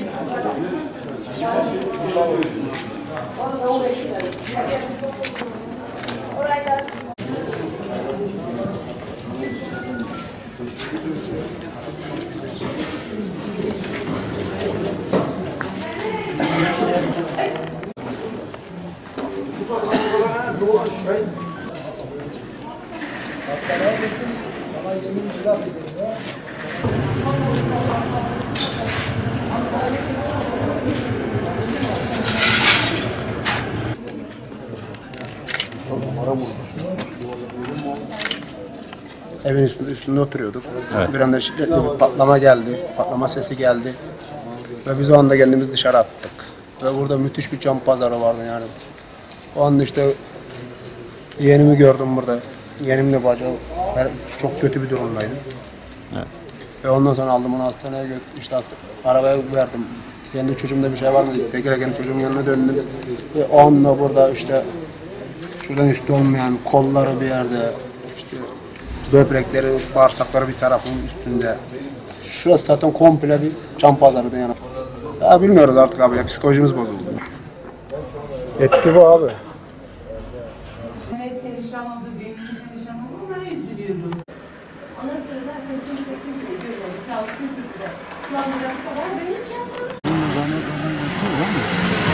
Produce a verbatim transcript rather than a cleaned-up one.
Hastaneye gittim, bana yemin güzel dedi ya. Evin üstünde, üstünde oturuyorduk. Evet. Bir anda şiddetli bir patlama geldi. Patlama sesi geldi. Ve biz o anda kendimizi dışarı attık. Ve burada müthiş bir cam pazarı vardı yani. O anda işte yeğenimi gördüm burada. Yeğenimle bacağı çok kötü bir durumdaydı. Evet. Ve ondan sonra aldım onu hastaneye götürdüm. İşte hasta, arabaya verdim. Kendi çocuğumda bir şey var mı diye tekrar kendi çocuğumun yanına döndüm. Ve o anda burada işte şuradan üstü olmayan kolları bir yerde, işte böbrekleri, bağırsakları bir tarafının üstünde. Şurası zaten komple bir cam pazarıydı yani. Ya bilmiyoruz artık abi ya, psikolojimiz bozuldu. Etki bu abi. Evet, perişan oldu, büyük bir perişan oldu, onlara üzülüyorum. Ondan sonra da kimse kimse görüyordu, sağlık kültürde. Şu anda sabah dönüş yaptım.